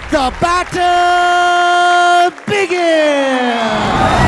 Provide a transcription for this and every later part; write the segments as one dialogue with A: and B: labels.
A: The battle begins!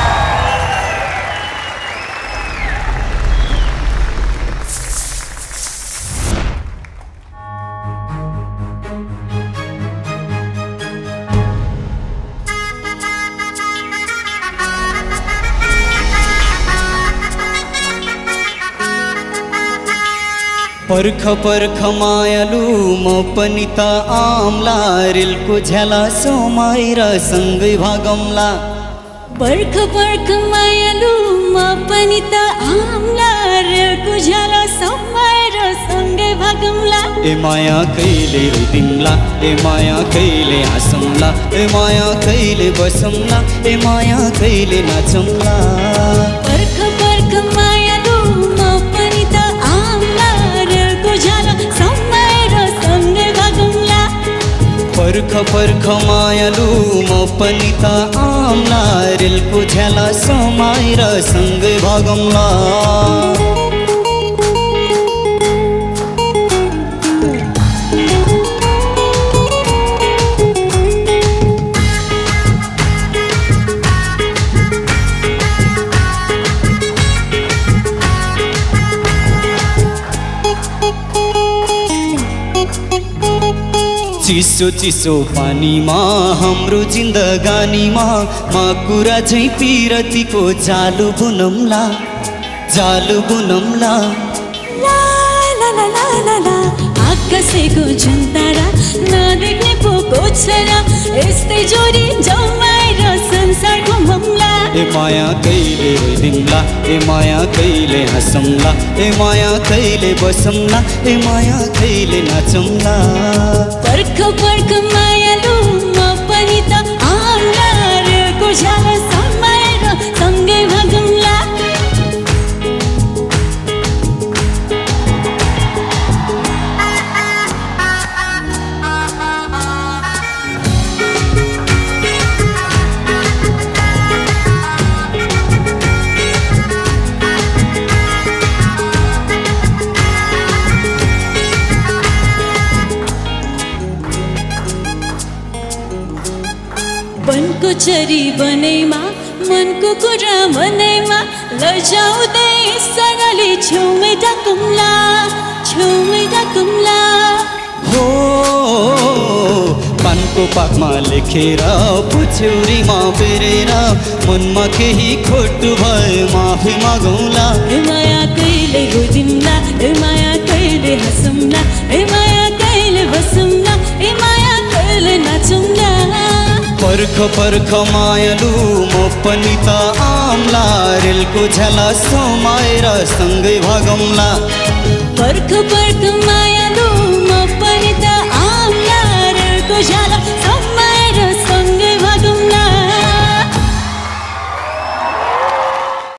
B: पर्ख पर्ख मायालु म पनि त आम्ला रेलको झ्याला समाएर सँगै भागम्ला
C: पर्ख पर्ख मायालु म पनि त आम्ला रेलको झ्याला समाएर सँगै भागम्ला
B: ए माया कहिले रोइदिम्ला ए माया कहिले हाँसम्ला ए माया कहिले बसम्ला ए माया कहिले नाचम्ला
C: पर्ख पर्ख मायालु म पनि त आम्ला रेलको झ्याला समाएर सँगै भागम्ला
B: पर्ख पर्ख मायालु म पनि त आम्ला रेलको झ्याला समाएर सँगै भागम्ला चिसो चिसो पानीमा हाम्रो जिन्दगानीमा कुरा झैँ पिरतीको जालु बुनम्ला जालु बुनम्ला
C: ला ला ला ला ला ला आकाशको झुन्तारा नदेख्ने पोको छरा यस्तै जोडी जमाएर संसार घुमम्ला
B: ए माया कहिले रोइदिम्ला ए माया कहिले हाँसम्ला ए माया कहिले बसम्ला ए माया कहिले नाचम्ला
C: पर्ख पर्ख मायालु म पनि त आम्ला रेलको झ्याला समाएर सँगै भागम्ला वनको चरी बनैमा मनको कुरा मनैमा लजाउँदै सरले छेउमै डाकुम्ला
B: हो पानको पाकमा लेखेर पुछ्यौरीमा बेरेर मनमा केही खोटु भए माफी मागौँला
C: ए माया कहिले रोइदिम्ला ए माया कहिले हाँसौँला ए माया कहिले बसौँला ए माया कहिले नाचौँला
B: पर्ख पर्ख मायालु म पनि त आम्ला रेलको झ्याला समाएर सँगै भागम्ला
C: पर्ख पर्ख मायालु